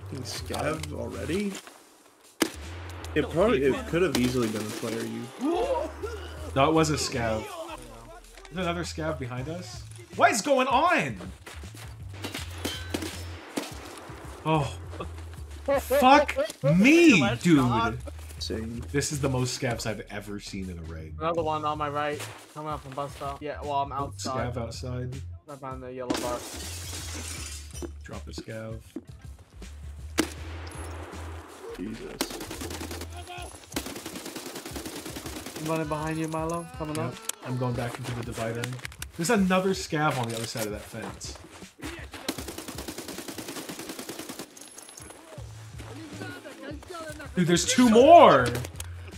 Scav already? It could have easily been a player you. No, it was a scav. Is there another scav behind us? What is going on? Oh. Fuck me, dude. Same. This is the most scavs I've ever seen in a raid. Another one on my right, coming up from bus stop. Yeah, well, I'm outside. Scav outside. Right behind the yellow bar. Drop a scav. Jesus. I'm running behind you, Milo. Coming up. I'm going back into the divider. There's another scav on the other side of that fence. Dude, there's two more!